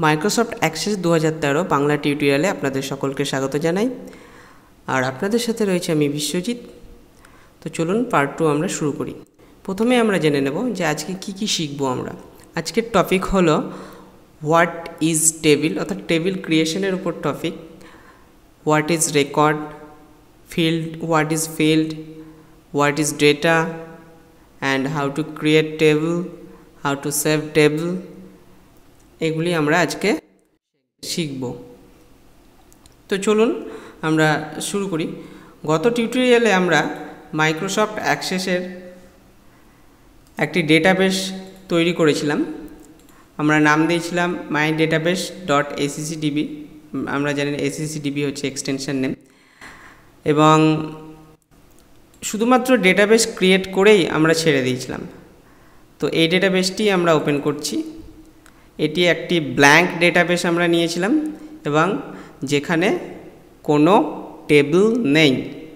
Microsoft access 2013 Bangla টিউটোরিয়ালে আপনাদের সকলকে স্বাগত জানাই। আর আপনাদের সাথে রয়েছে আমি বিশ্বজিৎ। তো চলুন পার্ট 2 আমরা শুরু করি। প্রথমে আমরা জেনে নেব যে আজকে কি শিখব আমরা। আজকের টপিক হলো হোয়াট ইজ টেবিল, অর্থাৎ টেবিল ক্রিয়েশনের উপর topic. What is record, field, what is field, what is data, and how to create table, how to save table, এগুলি আমরা আজকে শিখব। তো চলুন আমরা শুরু করি। গত টিউটোরিয়ালে আমরা মাইক্রোসফট অ্যাক্সেসের একটি ডেটাবেস তৈরি করেছিলাম। আমরা নাম দিয়েছিলাম mydatabase.accdb। আমরা জানি accdb হচ্ছে এক্সটেনশন নেম, এবং শুধুমাত্র ডেটাবেস ক্রিয়েট করেই আমরা ছেড়ে দিয়েছিলাম। তো এই ডেটাবেসটি আমরা ওপেন করছি। এটি একটি ব্ল্যাঙ্ক ডেটাবেস আমরা নিয়েছিলাম, এবং যেখানে কোনো টেবিল নেই।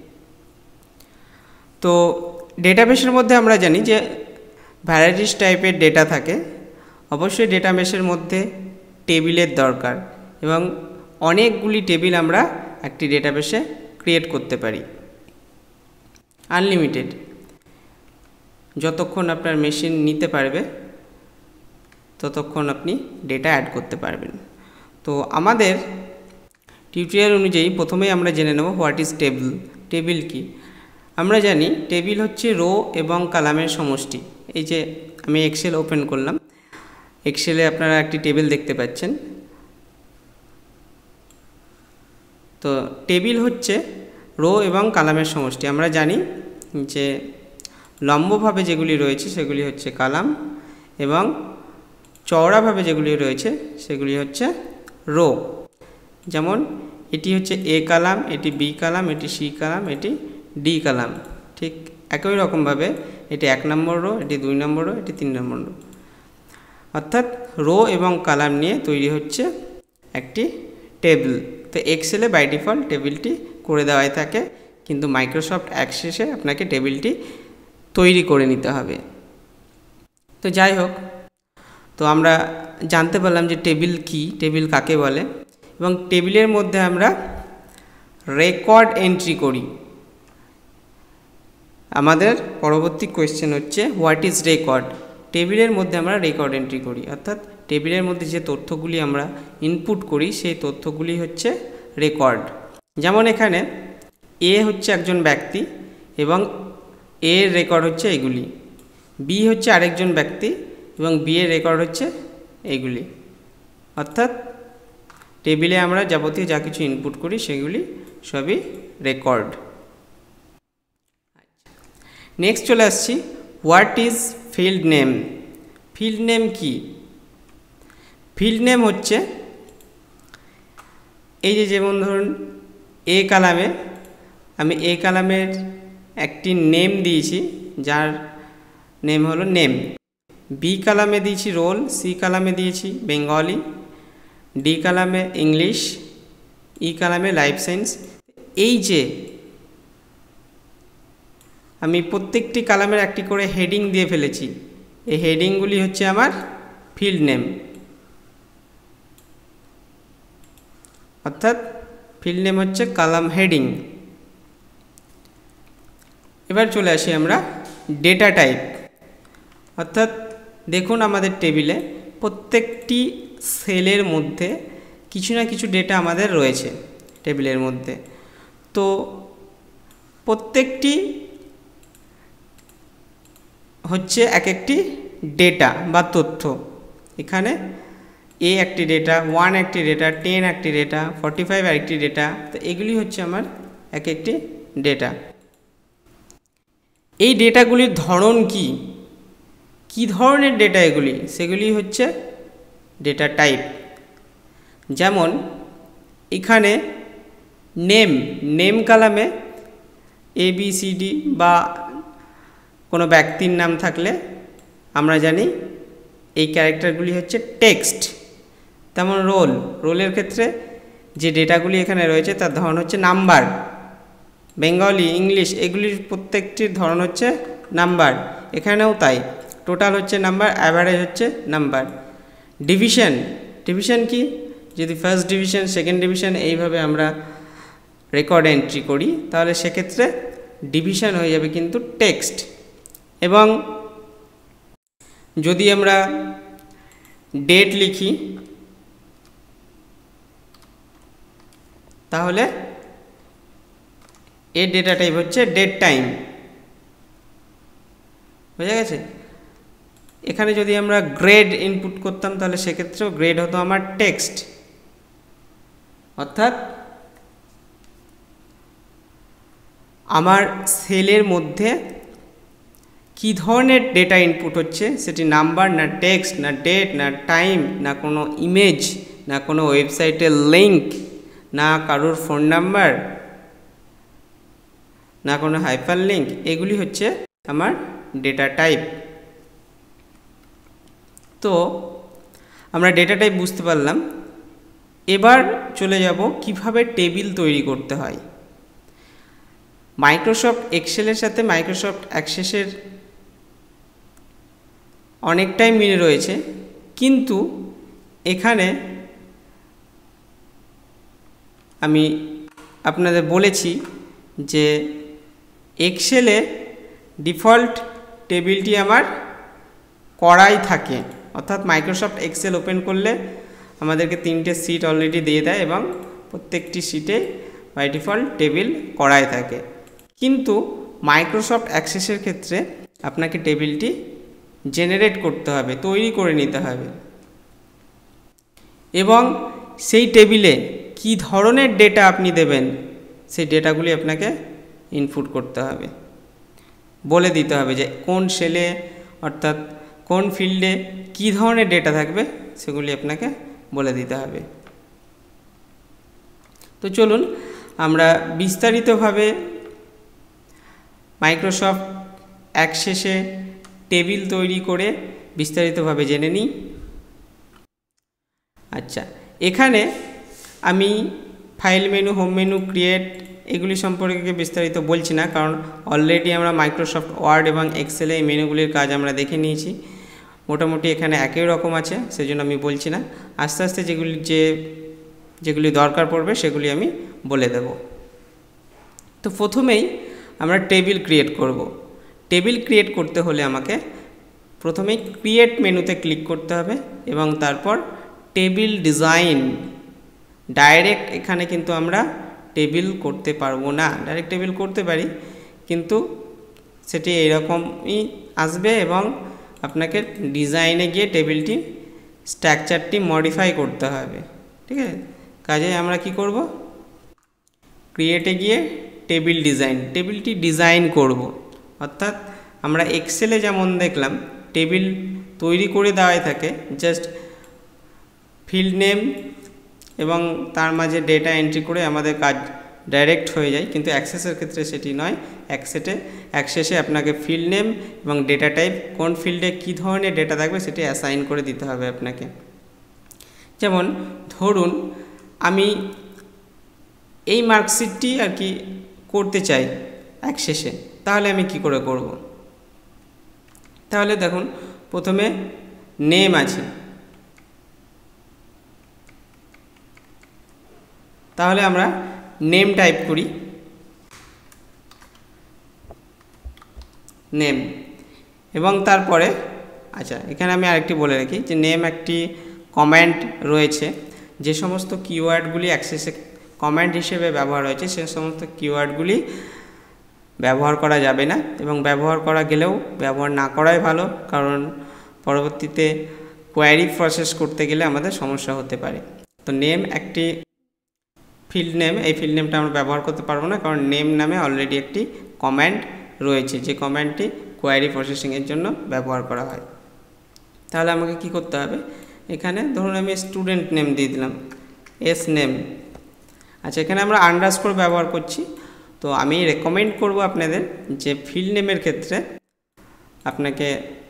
তো ডেটাবেসের মধ্যে আমরা জানি যে ভ্যারাইটিস টাইপের ডেটা থাকে। অবশ্যই ডেটাবেসের মধ্যে টেবিলের দরকার, এবং অনেকগুলি টেবিল আমরা একটি ডেটাবেসে ক্রিয়েট করতে পারি, আনলিমিটেড, যতক্ষণ আপনার মেশিন নিতে পারবে ততক্ষণ আপনি ডেটা অ্যাড করতে পারবেন। তো আমাদের টিউটোরিয়াল অনুযায়ী প্রথমেই আমরা জেনে নেব হোয়াট ইজ টেবিল। টেবিল কি? আমরা জানি টেবিল হচ্ছে রো এবং কলামের সমষ্টি। এই যে আমি এক্সেল ওপেন করলাম, এক্সেলে আপনারা একটি টেবিল দেখতে পাচ্ছেন। তো টেবিল হচ্ছে রো এবং কলামের সমষ্টি। আমরা জানি যে লম্বভাবে যেগুলি রয়েছে সেগুলি হচ্ছে কলাম, এবং চওড়াভাবে যেগুলি রয়েছে সেগুলি হচ্ছে রো। যেমন এটি হচ্ছে এ কলাম, এটি বি কলাম, এটি সি কলাম, এটি ডি কলাম। ঠিক একই রকমভাবে এটি 1 নম্বর রো, এটি 2 নম্বর রো, এটি 3 নম্বর রো। অর্থাৎ রো এবং কলাম নিয়ে তৈরি হচ্ছে একটি টেবিল। তো এক্সেলে বাই ডিফল্ট টেবিলটি করে দেওয়াই থাকে, কিন্তু মাইক্রোসফট অ্যাক্সেসে আপনাকে টেবিলটি তৈরি করে নিতে হবে। তো যাই হোক, তো আমরা জানতে পারলাম যে টেবিল কি, টেবিল কাকে বলে, এবং টেবিলের মধ্যে আমরা রেকর্ড এন্ট্রি করি। আমাদের পরবর্তী কোয়েশ্চেন হচ্ছে হোয়াট ইজ রেকর্ড। টেবিলের মধ্যে আমরা রেকর্ড এন্ট্রি করি, অর্থাৎ টেবিলের মধ্যে যে তথ্যগুলি আমরা ইনপুট করি সেই তথ্যগুলি হচ্ছে রেকর্ড। যেমন এখানে এ হচ্ছে একজন ব্যক্তি, এবং এর রেকর্ড হচ্ছে এগুলি। বি হচ্ছে আরেকজন ব্যক্তি, এবং বি এর রেকর্ড হচ্ছে এগুলি। অর্থাৎ টেবিলে আমরা যাবতীয় যা কিছু ইনপুট করি সেগুলি সবই রেকর্ড। নেক্সট চলে আসছি what is field name. Field name কি? ফিল্ড নেম হচ্ছে এই যে যেমন ধরুন এ কলামে আমি এ কলামের একটি নেম দিয়েছি, যার নেম হলো নেম। বি কলামে দিয়েছি রোল, সি কলামে দিয়েছি বেঙ্গলি, ডি কলামে ইংলিশ, ই কলামে লাইফ সায়েন্স। এই যে আমি প্রত্যেকটি কলামের একটি করে হেডিং দিয়ে ফেলেছি, এই হেডিংগুলি হচ্ছে আমার ফিল্ড নেম। অর্থাৎ ফিল্ড নেম হচ্ছে কলাম হেডিং। এবার চলে আসি আমরা ডেটা টাইপ। অর্থাৎ দেখুন আমাদের টেবিলে প্রত্যেকটি সেলের মধ্যে কিছু না কিছু ডেটা আমাদের রয়েছে টেবিলের মধ্যে। তো প্রত্যেকটি হচ্ছে এক একটি ডেটা বা তথ্য। এখানে এ একটি ডেটা, 1 একটি ডেটা, 10 একটি ডেটা, 45 একটি ডেটা। তো এগুলি হচ্ছে আমার এক একটি ডেটা। এই ডেটাগুলির ধরন কি, কি ধরনের ডেটা এগুলি, সেগুলি হচ্ছে ডেটা টাইপ। যেমন এখানে নেম কলামে ABCD বা কোনো ব্যক্তির নাম থাকলে আমরা জানি এই ক্যারেক্টারগুলি হচ্ছে টেক্সট। তেমন রোলের ক্ষেত্রে যে ডেটাগুলি এখানে রয়েছে তার ধরন হচ্ছে নাম্বার। বেঙ্গলি, ইংলিশ, এগুলির প্রত্যেকটির ধরন হচ্ছে নাম্বার। এখানেও তাই, টোটাল হচ্ছে নাম্বার, অ্যাভারেজ হচ্ছে নাম্বার। ডিভিশন ডিভিশন কি, যদি ফার্স্ট ডিভিশন, সেকেন্ড ডিভিশন এইভাবে আমরা রেকর্ড এন্ট্রি করি তাহলে সেক্ষেত্রে ডিভিশন হয়ে যাবে কিন্তু টেক্সট। এবং যদি আমরা ডেট লিখি তাহলে এর ডেটা টাইপ হচ্ছে ডেট টাইম। বুঝা গেছে? এখানে যদি আমরা গ্রেড ইনপুট করতাম তাহলে সেক্ষেত্রেও গ্রেড হতো আমার টেক্সট, অর্থাৎ আমার সেলের মধ্যে কী ধরনের ডেটা ইনপুট হচ্ছে, সেটি নাম্বার না টেক্সট না ডেট না টাইম না কোনো ইমেজ না কোনো ওয়েবসাইটের লিঙ্ক না কারোর ফোন নাম্বার না কোনো হাইপার লিঙ্ক, এগুলি হচ্ছে আমার ডেটা টাইপ। তো আমরা ডেটা টাইপ বুঝতে পারলাম। এবার চলে যাব কিভাবে টেবিল তৈরি করতে হয়। মাইক্রোসফট এক্সেলের সাথে মাইক্রোসফট অ্যাক্সেসের অনেকটাই মিল রয়েছে, কিন্তু এখানে আমি আপনাদের বলেছি যে এক্সেলে ডিফল্ট টেবিলটি আমার করাই থাকে, অর্থাৎ মাইক্রোসফট এক্সেল ওপেন করলে আমাদেরকে 3টে শিট অলরেডি দিয়ে দেয় এবং প্রত্যেকটি শিটে বাই ডিফল্ট টেবিল করাই থাকে। কিন্তু মাইক্রোসফট অ্যাক্সেসের ক্ষেত্রে আপনাকে টেবিলটি জেনারেট করতে হবে, তৈরি করে নিতে হবে, এবং সেই টেবিলে কি ধরনের ডেটা আপনি দেবেন সেই ডেটাগুলি আপনাকে ইনপুট করতে হবে, বলে দিতে হবে যে কোন সেলে অর্থাৎ কোন ফিল্ডে কি ধরনের ডেটা থাকবে সেগুলি আপনাকে বলে দিতে হবে। তো চলুন আমরা বিস্তারিতভাবে মাইক্রোসফট অ্যাক্সেসে টেবিল তৈরি করে বিস্তারিতভাবে জেনে নিই। আচ্ছা, এখানে আমি file menu, home menu, create এগুলি সম্পর্কে বিস্তারিত বলছি না, কারণ অলরেডি আমরা মাইক্রোসফট ওয়ার্ড এবং এক্সেলে এই মেনুগুলির কাজ আমরা দেখে নিয়েছি। মোটামুটি এখানে একই রকম আছে, সেজন্য আমি বলছি না। আস্তে আস্তে যেগুলি দরকার পড়বে সেগুলি আমি বলে দেব। তো প্রথমেই আমরা টেবিল ক্রিয়েট করব। টেবিল ক্রিয়েট করতে হলে আমাকে প্রথমেই ক্রিয়েট মেনুতে ক্লিক করতে হবে এবং তারপর টেবিল ডিজাইন। ডাইরেক্ট এখানে কিন্তু আমরা টেবিল করতে পারবো না, ডাইরেক্ট টেবিল করতে পারি কিন্তু সেটি এইরকমই আসবে এবং আপনাকে ডিজাইনে গিয়ে টেবিলটি স্ট্রাকচারটি মডিফাই করতে হবে। ঠিক আছে, কাজে আমরা কি করব, ক্রিয়েটে গিয়ে টেবিল ডিজাইন, টেবিলটি ডিজাইন করব। অর্থাৎ আমরা এক্সেলে যেমন দেখলাম টেবিল তৈরি করে দেওয়াই থাকে, জাস্ট ফিল্ড নেম এবং তার মাঝে ডেটা এন্ট্রি করে আমাদের কাজ ডাইরেক্ট হয়ে যায়, কিন্তু অ্যাক্সেসের ক্ষেত্রে সেটি নয়। অ্যাক্সেসে আপনাকে ফিল্ড নেম এবং ডেটা টাইপ, কোন ফিল্ডে কী ধরনের ডেটা থাকবে সেটি অ্যাসাইন করে দিতে হবে আপনাকে। যেমন ধরুন আমি এই মার্কশিটটি আর কি করতে চাই অ্যাক্সেসে, তাহলে আমি কি করে করব? তাহলে দেখুন প্রথমে নেম আছে, তাহলে আমরা নেম টাইপ করি, নেম, এবং তারপরে আচ্ছা এখানে আমি আরেকটি বলে রাখি যে নেম একটি কমেন্ট রয়েছে, যে সমস্ত কিওয়ার্ডগুলি অ্যাক্সেসে কমেন্ট হিসেবে ব্যবহার হয়েছে সে সমস্ত কিওয়ার্ডগুলি ব্যবহার করা যাবে না, এবং ব্যবহার করা গেলেও ব্যবহার না করাই ভালো, কারণ পরবর্তীতে কোয়ারি প্রসেস করতে গেলে আমাদের সমস্যা হতে পারে। তো নেম একটি ফিল্ড নেম, এই ফিল্ড নেমটা আমরা ব্যবহার করতে পারবো না, কারণ নেম নামে অলরেডি একটি কমেন্ট রয়েছে, যে কমেন্টটি কোয়ারি প্রসেসিংয়ের জন্য ব্যবহার করা হয়। তাহলে আমাকে কি করতে হবে, এখানে ধরুন আমি স্টুডেন্ট নেম দিয়ে দিলাম, এস নেম। আচ্ছা, এখানে আমরা আন্ডারস্কোর ব্যবহার করছি, তো আমি রেকমেন্ড করব আপনাদের যে ফিল্ড নেমের ক্ষেত্রে আপনাকে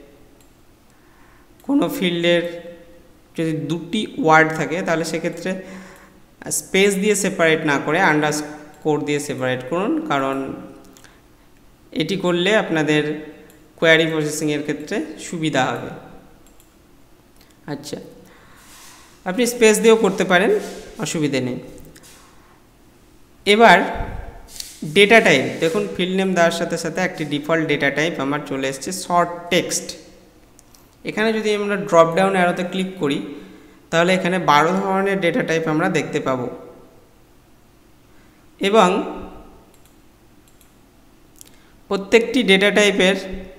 কোনো ফিল্ডের যদি দুটি ওয়ার্ড থাকে তাহলে সেক্ষেত্রে স্পেস দিয়ে সেপারেট না করে আন্ডারস্কোর দিয়ে সেপারেট করুন, কারণ এটি করলে আপনাদের কোয়ারি প্রসেসিংয়ের ক্ষেত্রে সুবিধা হবে। আচ্ছা, আপনি স্পেস দিয়েও করতে পারেন, অসুবিধে নেই। এবার ডেটা টাইপ, দেখুন ফিল্ড নেম দেওয়ার সাথে সাথে একটি ডিফল্ট ডেটা টাইপ আমার চলে এসেছে শর্ট টেক্সট। এখানে যদি আমরা ড্রপ ডাউন অ্যারোতে ক্লিক করি তাহলে এখানে 12 ধরনের ডেটা টাইপ আমরা দেখতে পাবো এবং প্রত্যেকটি ডেটা টাইপের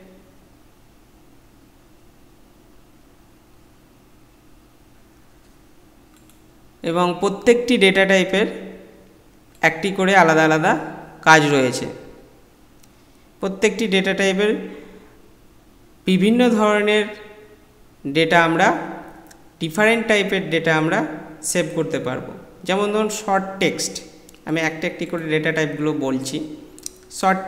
একটি করে আলাদা আলাদা কাজ রয়েছে। প্রত্যেকটি ডেটা টাইপের বিভিন্ন ধরনের ডেটা আমরা, ডিফারেন্ট টাইপের ডেটা আমরা সেভ করতে পারবো। যেমন ধরুন শর্ট টেক্সট, আমি একটি করে ডেটা টাইপগুলো বলছি। শর্ট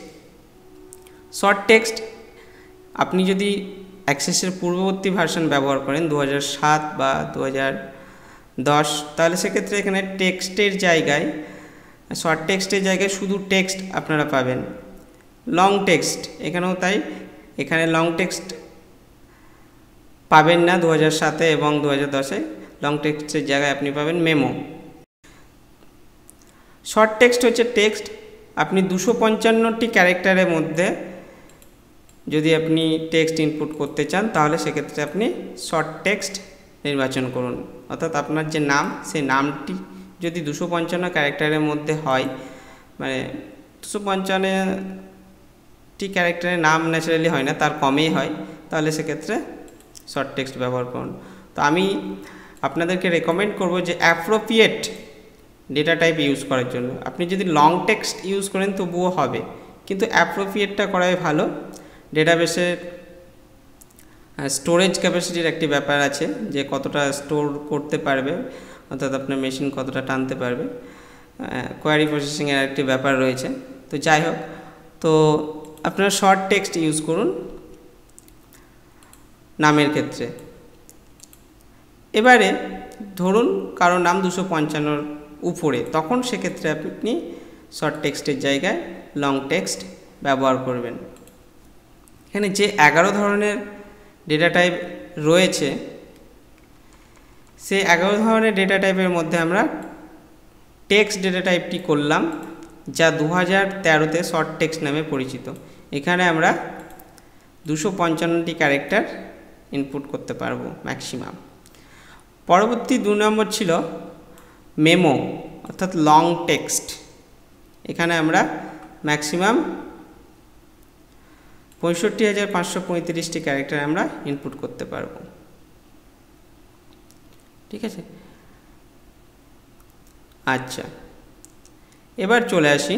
টেক্সট আপনি যদি অ্যাক্সেসের পূর্ববর্তী ভার্সন ব্যবহার করেন 2007 বা 2010, তাহলে সেক্ষেত্রে এখানে টেক্সটের জায়গায়, শর্ট টেক্সটের জায়গায় শুধু টেক্সট আপনারা পাবেন। লং টেক্সট এখানেও তাই, এখানে লং টেক্সট পাবেন না 2007 এবং 2010-এ। লং টেক্সটের জায়গায় আপনি পাবেন মেমো। শর্ট টেক্সট হচ্ছে টেক্সট আপনি 255টি ক্যারেক্টারের মধ্যে যদি আপনি টেক্সট ইনপুট করতে চান তাহলে সেক্ষেত্রে আপনি শর্ট টেক্সট নির্বাচন করুন। অর্থাৎ আপনার যে নাম, সেই নামটি যদি 255 ক্যারেক্টারের মধ্যে হয়, মানে 255টি ক্যারেক্টারের নাম ন্যাচারালি হয় না, তার কমেই হয়, তাহলে সেক্ষেত্রে শর্ট টেক্সট ব্যবহার করুন। তো আমি আপনাদেরকে রেকমেন্ড করব যে অ্যাপ্রোপ্রিয়েট ডেটা টাইপ ইউজ করার জন্য। আপনি যদি লং টেক্সট ইউজ করেন তবুও হবে, কিন্তু অ্যাপ্রোপ্রিয়েটটা করাই ভালো। ডেটাবেসের স্টোরেজ ক্যাপাসিটির একটি ব্যাপার আছে, যে কতটা স্টোর করতে পারবে, অর্থাৎ আপনার মেশিন কতটা টানতে পারবে, কোয়ারি প্রসেসিংয়ের একটি ব্যাপার রয়েছে। তো যাই হোক, তো আপনারা শর্ট টেক্সট ইউজ করুন নামের ক্ষেত্রে। এবারে ধরুন কারো নাম 255-র উপরে, তখন সেক্ষেত্রে আপনি শর্ট টেক্সটের জায়গায় লং টেক্সট ব্যবহার করবেন। এখানে যে 11 ধরনের ডেটা টাইপ রয়েছে, সেই 11 ধরনের ডেটা টাইপের মধ্যে আমরা টেক্সট ডেটা টাইপটি করলাম, যা 2013-তে শর্ট টেক্সট নামে পরিচিত। এখানে আমরা 255টি ক্যারেক্টার ইনপুট করতে পারবো ম্যাক্সিমাম। পরবর্তী 2 নম্বর ছিল মেমো, অর্থাৎ লং টেক্সট। এখানে আমরা ম্যাক্সিমাম 65,535টি ক্যারেক্টার আমরা ইনপুট করতে পারবো। ঠিক আছে, আচ্ছা এবার চলে আসি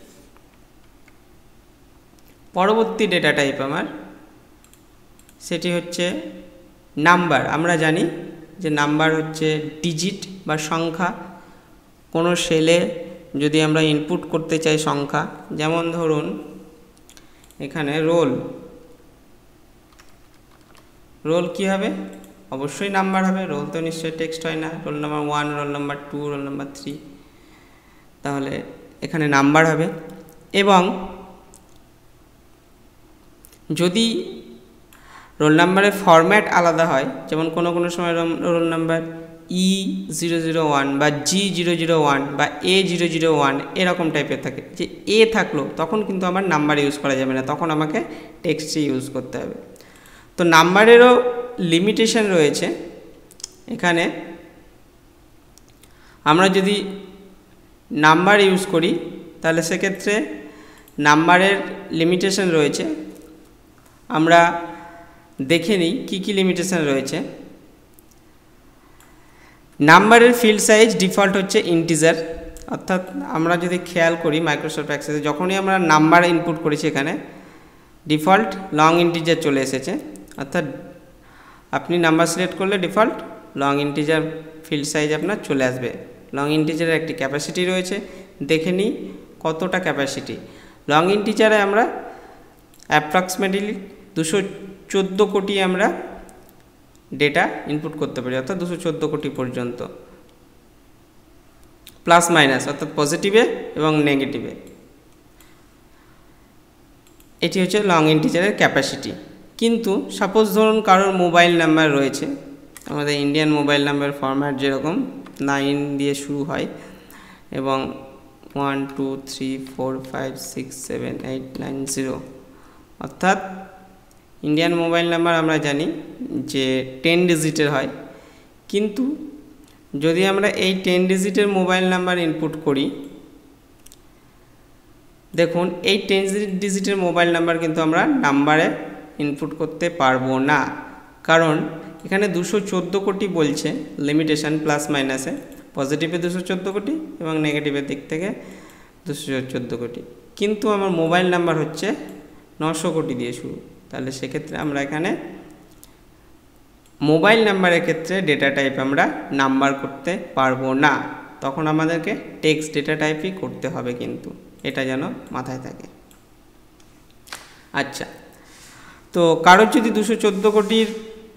পরবর্তী ডেটা টাইপ আমার, সেটি হচ্ছে নাম্বার। আমরা জানি যে নাম্বার হচ্ছে ডিজিট বা সংখ্যা। কোনো সেলে যদি আমরা ইনপুট করতে চাই সংখ্যা, যেমন ধরুন এখানে রোল কি হবে, অবশ্যই নাম্বার হবে। রোল তো নিশ্চয়ই টেক্সট হয় না, roll number 1, roll number 2, roll number 3, তাহলে এখানে নাম্বার হবে। এবং যদি রোল নাম্বারের ফরম্যাট আলাদা হয়, যেমন কোনো সময় রোল নাম্বার E001 বা G001 বা A001 এরকম টাইপের থাকে, যে এ থাকলো তখন কিন্তু আমার নাম্বার ইউজ করা যাবে না, তখন আমাকে টেক্সটই ইউজ করতে হবে। তো নাম্বারেরও লিমিটেশন রয়েছে। এখানে আমরা যদি নাম্বার ইউজ করি তাহলে সেক্ষেত্রে নাম্বারের লিমিটেশন রয়েছে। আমরা দেখে নিই কী কী লিমিটেশন রয়েছে। নাম্বারের ফিল্ড সাইজ ডিফল্ট হচ্ছে ইন্টিজার, অর্থাৎ আমরা যদি খেয়াল করি মাইক্রোসফট অ্যাক্সেসে যখনই আমরা নাম্বার ইনপুট করেছি এখানে ডিফল্ট লং ইন্টিজার চলে এসেছে। অর্থাৎ আপনি নাম্বার সিলেক্ট করলে default long integer field size আপনার চলে আসবে। লং ইন্টিজারের একটি ক্যাপাসিটি রয়েছে, দেখে নিই কতটা ক্যাপাসিটি। লং ইন্টিজারে আমরা অ্যাপ্রক্সিমেটলি 214 কোটি আমরা ডেটা ইনপুট করতে পারি, অর্থাৎ 214 কোটি পর্যন্ত, প্লাস মাইনাস, অর্থাৎ পজিটিভে এবং নেগেটিভে। এটি হচ্ছে লং ইন্টিজারের ক্যাপাসিটি। কিন্তু সাপোজ ধরুন কারোর মোবাইল নাম্বার রয়েছে আমাদের ইন্ডিয়ান মোবাইল নাম্বার ফরম্যাট যেরকম 9 দিয়ে শুরু হয় এবং 1 2 3 4 5 6 7 8 9 0, অর্থাৎ ইন্ডিয়ান মোবাইল নাম্বার আমরা জানি যে 10 ডিজিটের হয়, কিন্তু যদি আমরা এই 10 ডিজিটের মোবাইল নাম্বার ইনপুট করি, দেখুন এই 10 ডিজিটের মোবাইল নাম্বার কিন্তু আমরা নাম্বারে ইনপুট করতে পারবো না, কারণ এখানে 214 কোটি বলছে লিমিটেশন প্লাস মাইনাসে, পজিটিভে 214 কোটি এবং নেগেটিভের দিক থেকে 214 কোটি, কিন্তু আমার মোবাইল নাম্বার হচ্ছে 900 কোটি দিয়ে শুরু। তাহলে সেক্ষেত্রে আমরা এখানে মোবাইল নাম্বারের ক্ষেত্রে ডেটা টাইপ আমরা নাম্বার করতে পারবো না, তখন আমাদেরকে টেক্সট ডেটা টাইপই করতে হবে, কিন্তু এটা যেন মাথায় থাকে। আচ্ছা, তো কারোর যদি 214 কোটির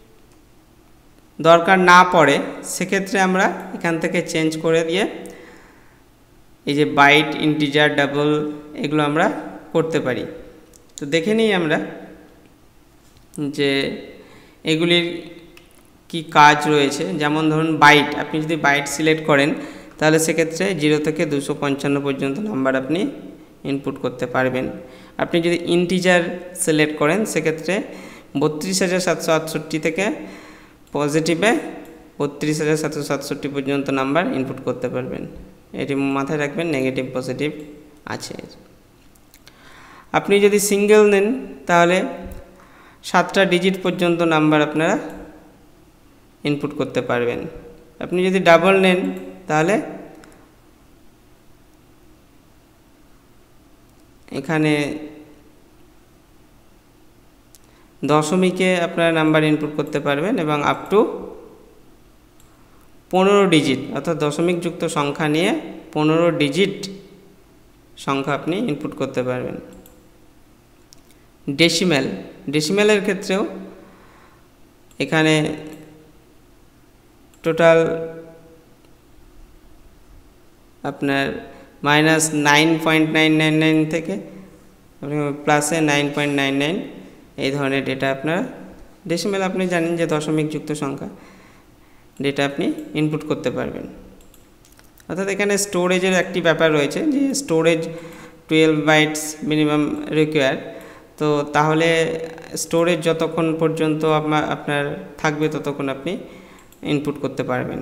দরকার না পড়ে, সেক্ষেত্রে আমরা এখান থেকে চেঞ্জ করে দিয়ে এই যে বাইট, ইন্টিজার, ডাবল এগুলো আমরা করতে পারি। তো দেখে নিই আমরা যে এগুলির কি কাজ রয়েছে। যেমন ধরুন বাইট, আপনি যদি বাইট সিলেক্ট করেন তাহলে সেক্ষেত্রে 0 থেকে 255 পর্যন্ত নাম্বার আপনি ইনপুট করতে পারবেন। আপনি যদি ইন্টিজার সিলেক্ট করেন সেক্ষেত্রে 32,768 থেকে পজিটিভে 32,767 পর্যন্ত নাম্বার ইনপুট করতে পারবেন। এটি মাথায় রাখবেন, নেগেটিভ পজিটিভ আছে। আপনি যদি সিঙ্গেল নেন তাহলে 7টা ডিজিট পর্যন্ত নাম্বার আপনারা ইনপুট করতে পারবেন। আপনি যদি ডাবল নেন তাহলে এখানে দশমিকে আপনারা নাম্বার ইনপুট করতে পারবেন এবং আপ টু 15 ডিজিট, অর্থাৎ দশমিক যুক্ত সংখ্যা নিয়ে 15 ডিজিট সংখ্যা আপনি ইনপুট করতে পারবেন। ডেসিমেলের ক্ষেত্রেও এখানে টোটাল আপনার -9.999 থেকে প্লাসে 9.99 এই ধরনের ডেটা আপনারা, ডেসিমেল আপনি জানেন যে দশমিক যুক্ত সংখ্যা, ডেটা আপনি ইনপুট করতে পারবেন। অর্থাৎ এখানে স্টোরেজের একটি ব্যাপার রয়েছে যে স্টোরেজ 12 বাইটস মিনিমাম রিকোয়ার, তো তাহলে স্টোরেজ যতক্ষণ পর্যন্ত আপনার থাকবে ততক্ষণ আপনি ইনপুট করতে পারবেন।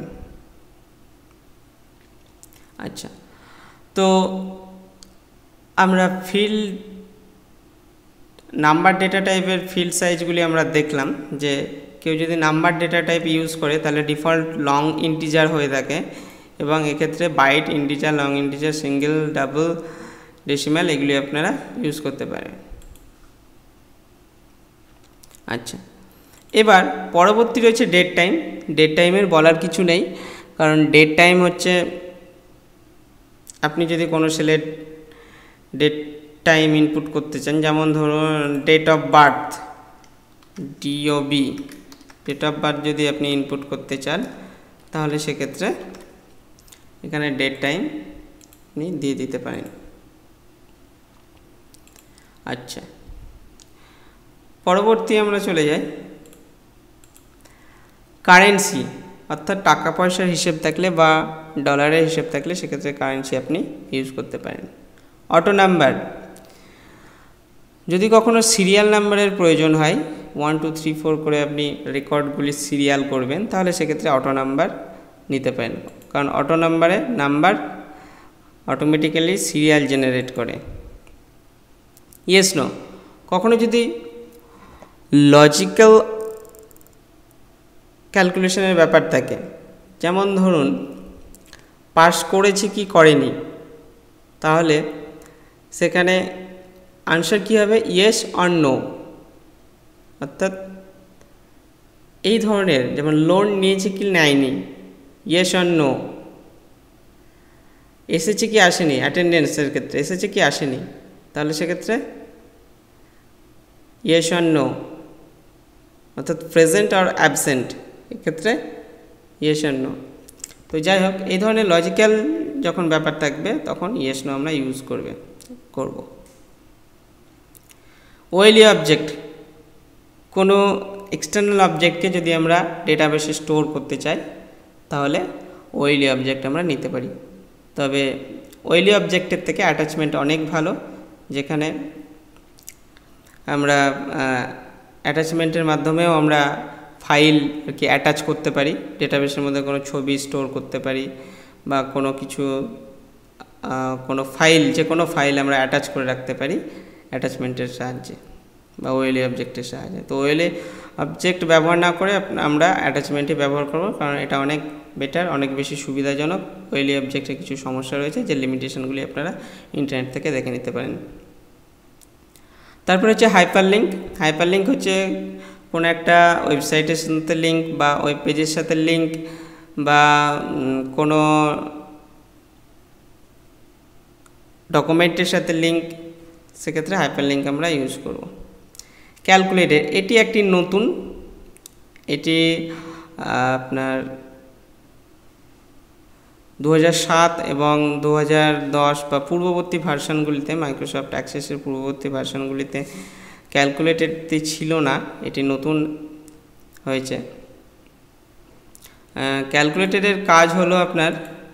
আচ্ছা, তো আমরা ফিল্ড নাম্বার ডেটা টাইপের ফিল্ড সাইজগুলি আমরা দেখলাম যে কেউ যদি নাম্বার ডেটা টাইপ ইউজ করে তাহলে ডিফল্ট লং ইন্টিজার হয়ে থাকে, এবং এক্ষেত্রে byte, integer, long integer, single, double, decimal এগুলি আপনারা ইউজ করতে পারেন। আচ্ছা, এবার পরবর্তী রয়েছে ডেট টাইম। ডেট টাইমের বলার কিছু নেই, কারণ ডেট টাইম হচ্ছে আপনি যদি কোনো সেলের ডেট টাইম ইনপুট করতে চান, যেমন ধরুন date of birth, DOB, date of birth যদি আপনি ইনপুট করতে চান তাহলে সেক্ষেত্রে এখানে ডেট টাইম আপনি দিয়ে দিতে পারেন। আচ্ছা, পরবর্তী আমরা চলে যাই কারেন্সি, অর্থাৎ টাকা পয়সার হিসেব থাকলে বা ডলারের হিসেব থাকলে সেক্ষেত্রে কারেন্সি আপনি ইউজ করতে পারেন। অটো নাম্বার, যদি কখনো সিরিয়াল নাম্বারের প্রয়োজন হয় 1 2 3 4 করে আপনি রেকর্ডগুলি সিরিয়াল করবেন তাহলে সেক্ষেত্রে অটো নাম্বার নিতে পারেন, কারণ অটো নাম্বারে নাম্বার অটোমেটিক্যালি সিরিয়াল জেনারেট করে। ইয়েস নো, কখনো যদি লজিক্যাল ক্যালকুলেশনের ব্যাপার থাকে, যেমন ধরুন পাস করেছি কি করেনি, তাহলে সেখানে আনসার কী হবে, ইয়েস অর নো। অর্থাৎ এই ধরনের, যেমন লোন নিয়েছে কি নেয়নি, ইয়েস অর নো। এসেছে কি আসেনি, অ্যাটেন্ডেন্সের ক্ষেত্রে এসেছে কি আসেনি, তাহলে সেক্ষেত্রে ইয়েস অর নো। অর্থাৎ প্রেজেন্ট আর অ্যাবসেন্ট, এক্ষেত্রে ইয়েস অর নো। তো যাই হোক, এই ধরনের লজিক্যাল যখন ব্যাপার থাকবে তখন ইয়েস নো আমরা ইউজ করব। ওয়েলি অবজেক্ট, কোনো এক্সটার্নাল অবজেক্টকে যদি আমরা ডেটাবেসে স্টোর করতে চাই তাহলে ওয়েলি অবজেক্ট আমরা নিতে পারি। তবে ওয়েলি অবজেক্টের থেকে অ্যাটাচমেন্ট অনেক ভালো, যেখানে আমরা অ্যাটাচমেন্টের মাধ্যমেও আমরা ফাইল আর কি অ্যাটাচ করতে পারি, ডেটাবেসের মধ্যে কোনো ছবি স্টোর করতে পারি বা কোনো কিছু কোনো ফাইল, যে কোনো ফাইল আমরা অ্যাটাচ করে রাখতে পারি অ্যাটাচমেন্টের সাহায্যে বা ওয়েলি অবজেক্টের সাহায্যে। তো ওয়েলি অবজেক্ট ব্যবহার না করে আমরা অ্যাটাচমেন্টই ব্যবহার করব, কারণ এটা অনেক বেটার, অনেক বেশি সুবিধাজনক। ওয়েলি অবজেক্টের কিছু সমস্যা রয়েছে, যে লিমিটেশনগুলি আপনারা ইন্টারনেট থেকে দেখে নিতে পারেন। তারপরে হচ্ছে হাইপারলিঙ্ক। হাইপারলিঙ্ক হচ্ছে কোনো একটা ওয়েবসাইটের সাথে লিঙ্ক বা ওয়েব পেজের সাথে লিঙ্ক বা কোনো ডকুমেন্টের সাথে লিঙ্ক, সেক্ষেত্রে হাইপারলিঙ্ক আমরা ইউজ করব। ক্যালকুলেটর, এটি একটি নতুন, এটি আপনার 2007 এবং 2010 বা পূর্ববর্তী ভার্সনগুলিতে, মাইক্রোসফট অ্যাক্সেসের পূর্ববর্তী ভার্সনগুলিতে ক্যালকুলেটরটি ছিল না, এটি নতুন হয়েছে। ক্যালকুলেটরের কাজ হলো আপনার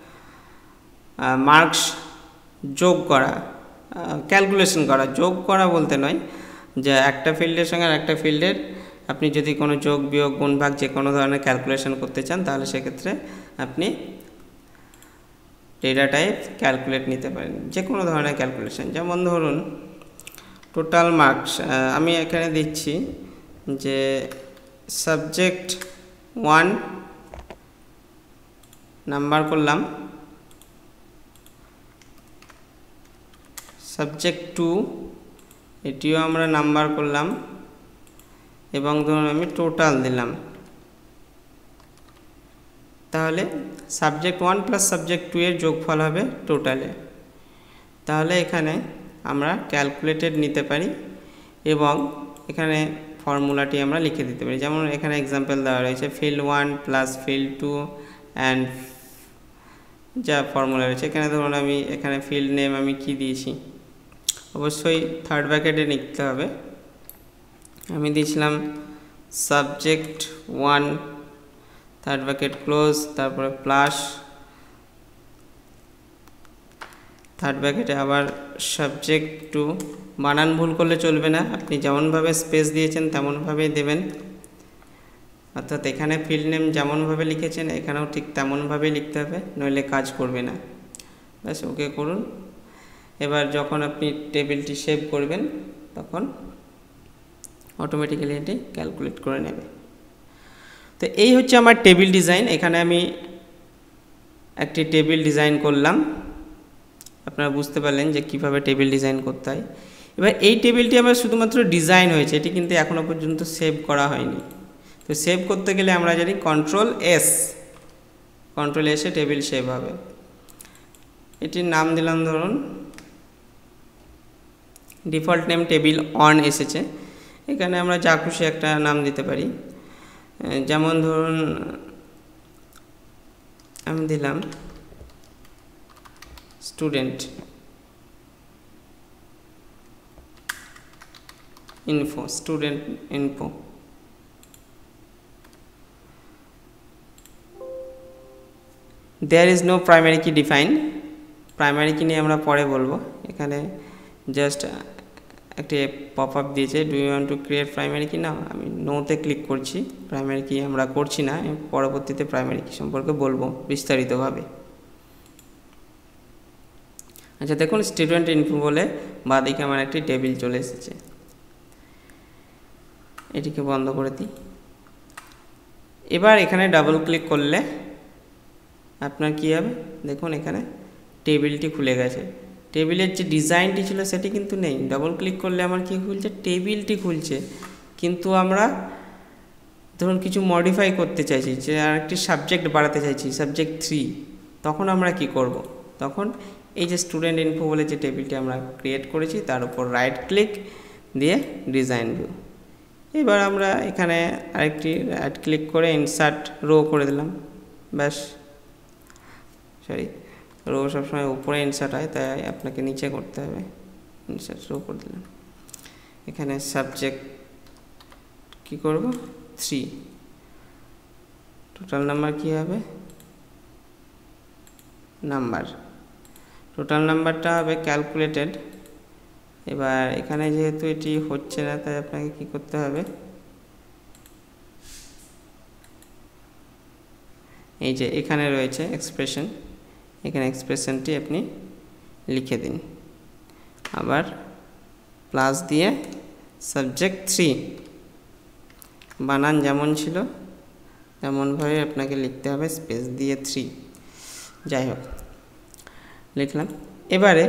মার্কস যোগ করা, ক্যালকুলেশন করা, যোগ করা বলতে নয়, যে একটা ফিল্ডের সঙ্গে আর একটা ফিল্ডের আপনি যদি কোনো যোগ বিয়োগ গুণ ভাগ যে কোনো ধরনের ক্যালকুলেশন করতে চান, তাহলে সেক্ষেত্রে আপনি ডেটা টাইপ ক্যালকুলেট নিতে পারেন, যে কোনো ধরনের ক্যালকুলেশন। যেমন ধরুন টোটাল মার্কস, আমি এখানে দিচ্ছি যে সাবজেক্ট 1 নাম্বার করলাম, সাবজেক্ট 2 এটিও আমরা নাম্বার করলাম, এবং ধরুন আমি টোটাল দিলাম, তাহলে সাবজেক্ট 1 প্লাস সাবজেক্ট 2 এর যোগফল হবে টোটালে। তাহলে এখানে আমরা ক্যালকুলেটেড নিতে পারি এবং এখানে ফর্মুলাটি আমরা লিখে দিতে পারি। যেমন এখানে এক্সাম্পল দেওয়া রয়েছে ফিল্ড 1 প্লাস ফিল্ড 2 অ্যান্ড যা ফর্মুলা রয়েছে, এখানে ধরুন আমি এখানে ফিল্ড নেম আমি কি দিয়েছি, অবশ্যই থার্ড ব্র্যাকেটে লিখতে হবে। আমি দিয়েছিলাম সাবজেক্ট 1 থার্ড ব্র্যাকেট ক্লোজ, তারপরে প্লাস থার্ড ব্র্যাকেটে আবার সাবজেক্ট 2, বানান ভুল করলে চলবে না, আপনি যেমনভাবে স্পেস দিয়েছেন তেমনভাবেই দেবেন, অর্থাৎ এখানে ফিল্ড নেম যেমনভাবে লিখেছেন এখানেও ঠিক তেমনভাবেই লিখতে হবে, নইলে কাজ করবে না। ব্যাস ওকে করুন। এবার যখন আপনি টেবিলটি সেভ করবেন তখন অটোমেটিক্যালি এটি ক্যালকুলেট করে নেবে। তো এই হচ্ছে আমার টেবিল ডিজাইন। এখানে আমি একটি টেবিল ডিজাইন করলাম, আপনারা বুঝতে পারলেন যে কিভাবে টেবিল ডিজাইন করতে হয়। এবার এই টেবিলটি আমার শুধুমাত্র ডিজাইন হয়েছে, এটি কিন্তু এখনও পর্যন্ত সেভ করা হয়নি। তো সেভ করতে গেলে আমরা জানি কন্ট্রোল এসে টেবিল সেভ হবে। এটির নাম দিলাম ধরুন ডিফল্ট নেম টেবিল অন এসেছে, এখানে আমরা যা খুশি একটা নাম দিতে পারি। যেমন ধরুন আমি দিলাম student info. There is no primary key define, primary key নিয়ে আমরা পরে বলবো। এখানে জাস্ট একটি পপ আপ দিয়েছে, do you want to create primary key, না আমি নোতে ক্লিক করছি, প্রাইমারি কি আমরা করছি না, পরবর্তীতে প্রাইমারি কি সম্পর্কে বলবো বিস্তারিতভাবে। আচ্ছা দেখুন স্টুডেন্ট ইনফো বলে বাঁদিকে আমার একটি টেবিল চলে এসেছে, এটিকে বন্ধ করে দিই। এবার এখানে ডাবল ক্লিক করলে আপনার কি হবে দেখুন, এখানে টেবিলটি খুলে গেছে। টেবিলের যে ডিজাইনটি ছিল সেটি কিন্তু নেই, ডাবল ক্লিক করলে আমার কি খুলছে, টেবিলটি খুলছে। কিন্তু আমরা ধরুন কিছু মডিফাই করতে চাইছি, যে আর একটি সাবজেক্ট বাড়াতে চাইছি, সাবজেক্ট 3, তখন আমরা কি করব, তখন এই যে স্টুডেন্ট ইনফো বলে যে টেবিলটি আমরা ক্রিয়েট করেছি তার উপর রাইট ক্লিক দিয়ে ডিজাইন ভিউ। এবার আমরা এখানে আরেকটি রাইট ক্লিক করে ইনসার্ট রো করে দিলাম, ব্যাস। সরি, রো সবসময় উপরে ইনসার্ট হয়, তাই আপনাকে নিচে করতে হবে। ইনসার্ট রো করে দিলাম। এখানে সাবজেক্ট কি করব 3, টোটাল নাম্বার কি হবে নাম্বার, টোটাল নাম্বারটা হবে ক্যালকুলেটেড। এবার এখানে যেহেতু এটি হচ্ছে না তাই আপনাকে কি করতে হবে, এই যে এখানে রয়েছে এক্সপ্রেশন, এখানে এক্সপ্রেশনটি আপনি লিখে দিন, আবার প্লাস দিয়ে সাবজেক্ট 3 বানান যেমন ছিল তেমনভাবে আপনাকে লিখতে হবে, স্পেস দিয়ে 3। যাই হোক লিখলাম। এবারে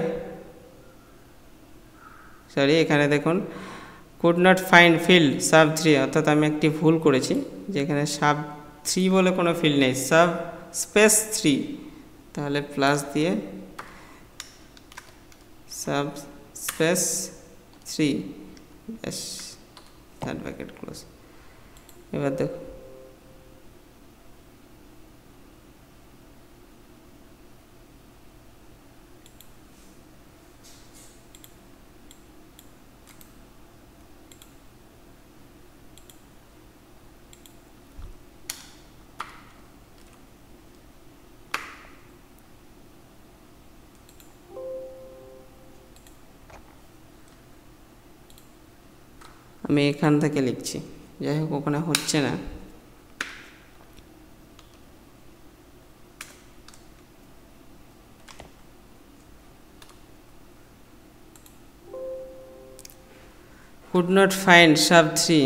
এখানে দেখুন could not find field sub 3, অর্থাৎ আমি একটি ভুল করেছি, যেখানে সাব 3 বলে কোনো ফিল্ড নেই, সাব স্পেস 3, তাহলে প্লাস দিয়ে সাব স্পেস 3 ব্যাস, থার্ড ব্র্যাকেট ক্লোজ। এবার দেখো আমি এখান থেকে লিখছি, যাই হোক ওখানে হচ্ছে না। কুড নট ফাইন্ড সাব 3,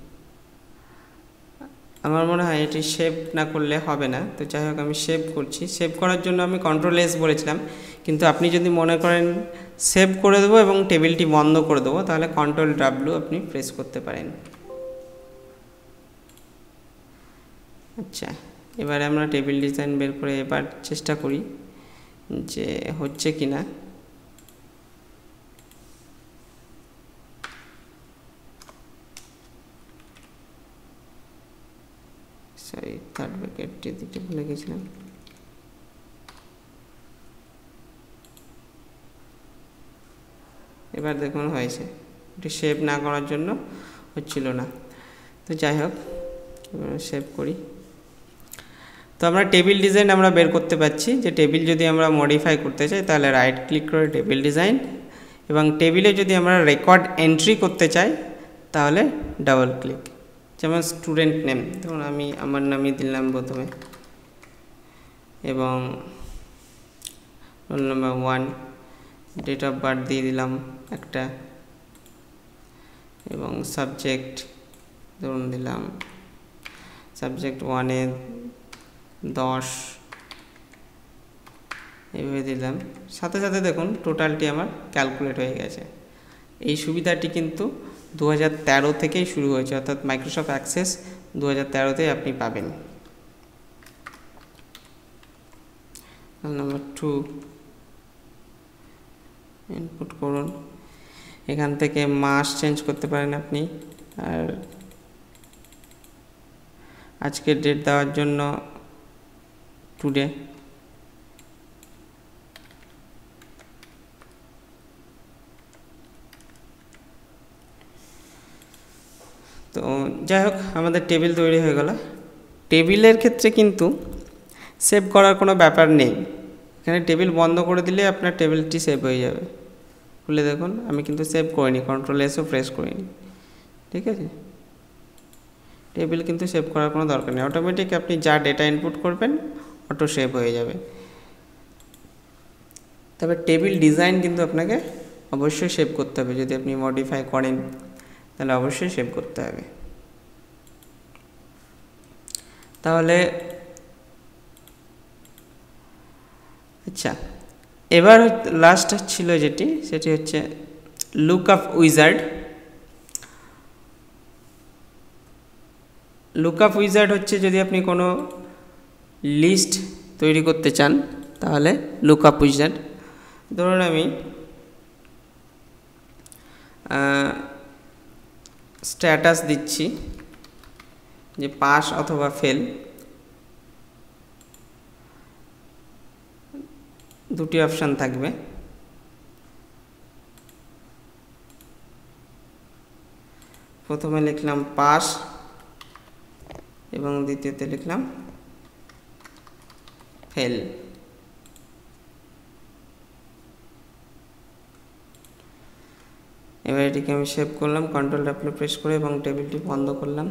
আমার মনে হয় এটি সেভ না করলে হবে না, তো যাই হোক আমি সেভ করছি। সেভ করার জন্য আমি কন্ট্রোল S বলেছিলাম, কিন্তু আপনি যদি মনে করেন সেভ করে দেবো এবং টেবিলটি বন্ধ করে দেবো, তাহলে কন্ট্রোল W আপনি প্রেস করতে পারেন। আচ্ছা, এবারে আমরা টেবিল ডিজাইন বের করে এবার চেষ্টা করি যে হচ্ছে কি না। সরি, থার্ড ব্র্যাকেটটি দিতে ভুলে গেছিলাম। এবার দেখুন হয়েছে, এটি সেভ না করার জন্য হচ্ছিল না। তো যাই হোক সেভ করি। তো আমরা টেবিল ডিজাইন আমরা বের করতে পারছি, যে টেবিল যদি আমরা মডিফাই করতে চাই তাহলে রাইট ক্লিক করে টেবিল ডিজাইন, এবং টেবিলে যদি আমরা রেকর্ড এন্ট্রি করতে চাই তাহলে ডাবল ক্লিক। যেমন স্টুডেন্ট নেম, ধরুন আমি আমার নামই দিলাম প্রথমে, এবং roll number 1, date of birth দিয়ে দিলাম একটা, এবং সাবজেক্ট ধরুন দিলাম সাবজেক্ট 1-এ 10, এইভাবে দিলাম। সাথে সাথে দেখুন টোটালটি আমার ক্যালকুলেট হয়ে গেছে। এই সুবিধাটি কিন্তু 2013 থেকেই শুরু হয়েছে, অর্থাৎ মাইক্রোসফট অ্যাক্সেস 2013তেই আপনি পাবেন। নাম্বার 2 ইনপুট করুন, এখান থেকে মাস চেঞ্জ করতে পারেন আপনি, আর আজকের ডেট দেওয়ার জন্য টুডে। তো যাই হোক আমাদের টেবিল তৈরি হয়ে গেল। টেবিলের ক্ষেত্রে কিন্তু সেভ করার কোনো ব্যাপার নেই, এখানে টেবিল বন্ধ করে দিলে আপনার টেবিলটি সেভ হয়ে যাবে। খুলে দেখুন আমি কিন্তু সেভ করিনি, কন্ট্রোল এসও প্রেস করিনি, ঠিক আছে। টেবিল কিন্তু সেভ করার কোনো দরকার নেই, অটোমেটিক আপনি যা ডেটা ইনপুট করবেন অটো সেভ হয়ে যাবে। তবে টেবিল ডিজাইন কিন্তু আপনাকে অবশ্যই সেভ করতে হবে, যদি আপনি মডিফাই করেন তাহলে অবশ্যই সেভ করতে হবে। তাহলে আচ্ছা, এবার লাস্ট ছিল যেটি, সেটি হচ্ছে লুকআপ উইজার্ড। লুকআপ উইজার্ড হচ্ছে যদি আপনি কোনো লিস্ট তৈরি করতে চান তাহলে লুকআপ উইজার্ড। ধরুন আমি স্ট্যাটাস দিচ্ছি যে পাস অথবা ফেল, দুটি অপশান থাকবে। প্রথমে লিখলাম পাস এবং দ্বিতীয়তে লিখলাম ফেল। এবার এটিকে আমি সেভ করলাম Ctrl+W প্রেস করে এবং টেবিলটি বন্ধ করলাম।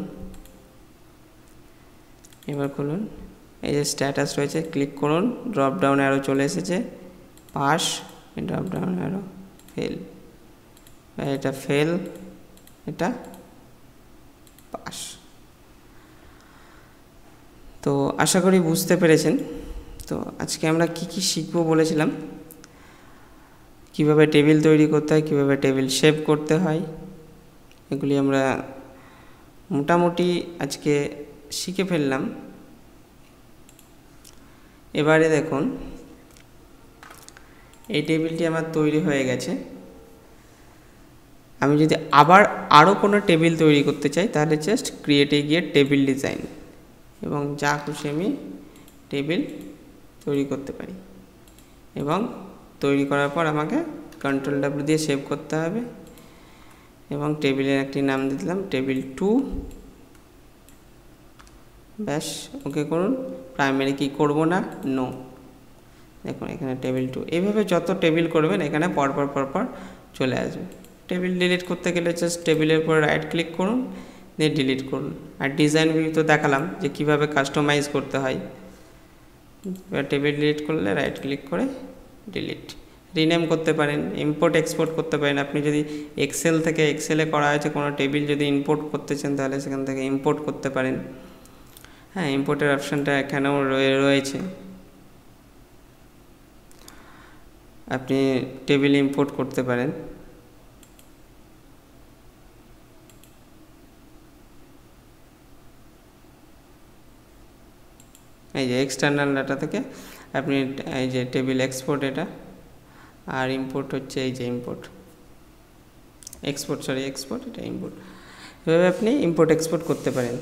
এবার খুলুন, এই যে স্ট্যাটাস রয়েছে, ক্লিক করুন, ড্রপ ডাউন অ্যারো চলে এসেছে, pass, drop down arrow, fail, এটা ফেল, এটা পাস। তো আশা করি বুঝতে পেরেছেন। তো আজকে আমরা কি কি শিখবো বলেছিলাম, কিভাবে টেবিল তৈরি করতে হয়, কিভাবে টেবিল শেপ করতে হয়, এগুলি আমরা মোটামুটি আজকে শিখে ফেললাম। এবারে দেখুন, এই টেবিলটি আমার তৈরি হয়ে গেছে। আমি যদি আবার আরও কোনো টেবিল তৈরি করতে চাই তাহলে জাস্ট ক্রিয়েটে গিয়ে টেবিল ডিজাইন এবং যা খুশি আমি টেবিল তৈরি করতে পারি। এবং তৈরি করার পর আমাকে Ctrl+W দিয়ে সেভ করতে হবে এবং টেবিলের একটি নাম দিলাম টেবিল 2, ব্যাস ওকে করুন। প্রাইমারি কি করব না, নো। দেখুন এখানে টেবিল 2, এইভাবে যত টেবিল করবেন এখানে পরপর চলে আসবে। টেবিল ডিলিট করতে গেলে জাস্ট টেবিলের উপর রাইট ক্লিক করুন, দিয়ে ডিলিট করুন। আর ডিজাইন ভিউ তো দেখালাম যে কিভাবে কাস্টমাইজ করতে হয়। এবার টেবিল ডিলিট করলে রাইট ক্লিক করে ডিলিট, রিনেম করতে পারেন, ইম্পোর্ট এক্সপোর্ট করতে পারেন। আপনি যদি এক্সেল থেকে, এক্সেলে করা হয়েছে কোনো টেবিল যদি ইম্পোর্ট করতে চান তাহলে সেখান থেকে ইম্পোর্ট করতে পারেন। হ্যাঁ, ইম্পোর্টের অপশানটা এখানেও রয়েছে, আপনি টেবিল ইম্পোর্ট করতে পারেন। এই যে এক্সটার্নাল ডাটা থেকে আপনি এই যে টেবিল এক্সপোর্ট, এটা আর ইম্পোর্ট হচ্ছে এই যে ইম্পোর্ট এক্সপোর্ট, এটা ইম্পোর্ট। এভাবে আপনি ইম্পোর্ট এক্সপোর্ট করতে পারেন।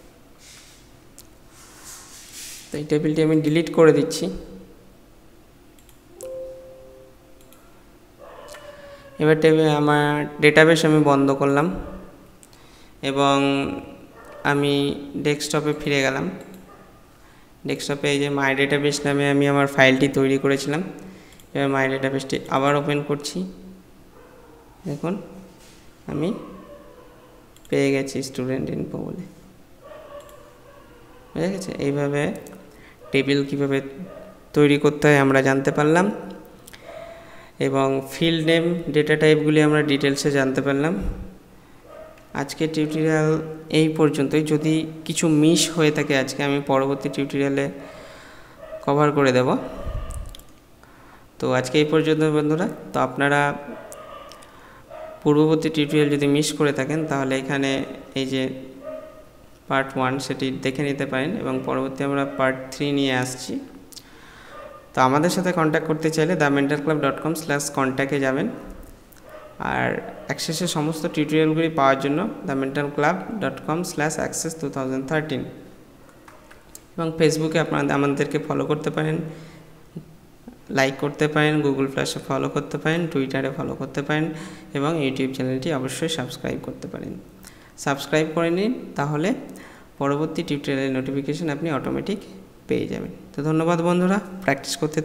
তো এই টেবিলটি আমি ডিলিট করে দিচ্ছি। এবার আমার ডেটাবেস আমি বন্ধ করলাম এবং আমি ডেস্কটপে ফিরে গেলাম। ডেস্কটপে এই যে মাই ডেটাবেস নামে আমি আমার ফাইলটি তৈরি করেছিলাম। এবার মাই ডেটাবেসটি আবার ওপেন করছি। দেখুন আমি পেয়ে গেছি স্টুডেন্ট ইনফো বলে, বুঝে গেছে। এইভাবে টেবিল কিভাবে তৈরি করতে হয় আমরা জানতে পারলাম এবং ফিল্ড নেম, ডেটা টাইপগুলি আমরা ডিটেলসে জানতে পারলাম। আজকে টিউটোরিয়াল এই পর্যন্তই। যদি কিছু মিস হয়ে থাকে আজকে, আমি পরবর্তী টিউটোরিয়ালে কভার করে দেব। তো আজকে এই পর্যন্ত বন্ধুরা। তো আপনারা পূর্ববর্তী টিউটোরিয়াল যদি মিস করে থাকেন তাহলে এখানে এই যে পার্ট 1 সেটি দেখে নিতে পারেন এবং পরবর্তী আমরা পার্ট 3 নিয়ে আসছি। তো আমাদের সাথে কন্ট্যাক্ট করতে চাইলে thementalclub.com/contact-এ যাবেন। আর অ্যাক্সেসের সমস্ত টিউটোরিয়ালগুলি পাওয়ার জন্য thementalclub.com/access2013 এবং ফেসবুকে আপনারা আমাদেরকে ফলো করতে পারেন, লাইক করতে পারেন, গুগল প্লাসে ফলো করতে পারেন, টুইটারে ফলো করতে পারেন এবং ইউটিউব চ্যানেলটি অবশ্যই সাবস্ক্রাইব করতে পারেন। সাবস্ক্রাইব করে নিন, তাহলে পরবর্তী টিউটোরিয়ালের নোটিফিকেশন আপনি অটোমেটিক পেয়ে যাবেন। তো ধন্যবাদ বন্ধুরা, প্র্যাকটিস করতে